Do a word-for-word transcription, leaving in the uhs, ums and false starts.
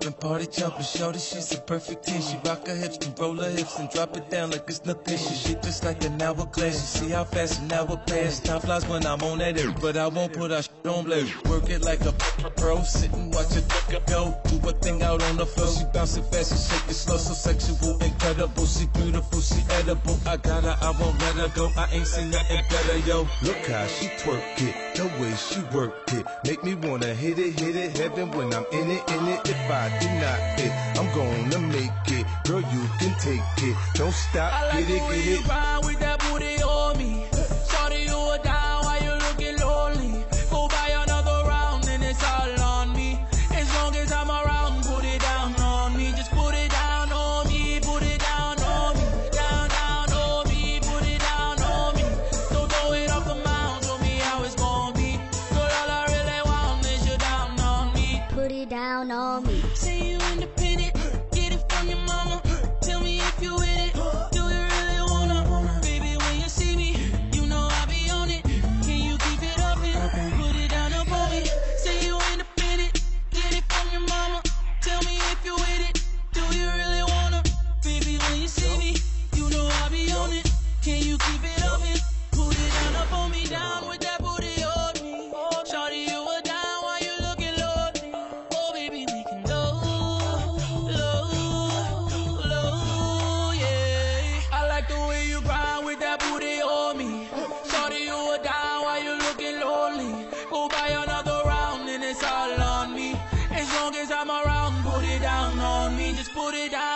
jumping, party jumping. Shorty, she's a perfect ten. She rock her hips and roll her hips and drop it down like it's nothing. She shit just like an hourglass. You see how fast an hour pass. Time flies when I'm on that air, but I won't put our shit on blast. Work it like a pro, sit and watch it go. Do a thing out on the floor. She bouncing fast and shake it slow, so sexual, incredible. She beautiful, she edible. I got her, I won't let her go. I ain't seen nothing better, yo. Look how she twerk it, the way she work it, make me wanna hit it, hit it, heaven when I'm in it, in it. If I deny it, I'm gonna make it. Girl, you can take it. Don't stop, I like get it, the way get you it. ride with that booty on me. Shorty, you are down while you looking lonely. Go buy another round and it's all on me. As long as I'm around, put it down on me. Just put it down on me, put it down on me. Down, down on me, put it down on me. Don't throw it off the mound, show me how it's gonna be. Girl, all I really want is you down on me. Put it down on me. Say you independent, get it from your mama. Tell me if you with it, do you really wanna? Baby, when you see me, you know I be on it. Can you keep it up and put it down up on me? Say you independent, get it from your mama. Tell me if you with it, do you really wanna? Baby, when you see me, you know I be on it. Can you keep it up and put it down up on me? Down with that booty on me. Shawty, you are down while you looking lonely. Oh, baby, we can go low, low, yeah. I like the way you grind with that booty on me. Shawty, you are down while you looking lonely. Go buy another round and it's all on me. As long as I'm around, put it down on me. Just put it down.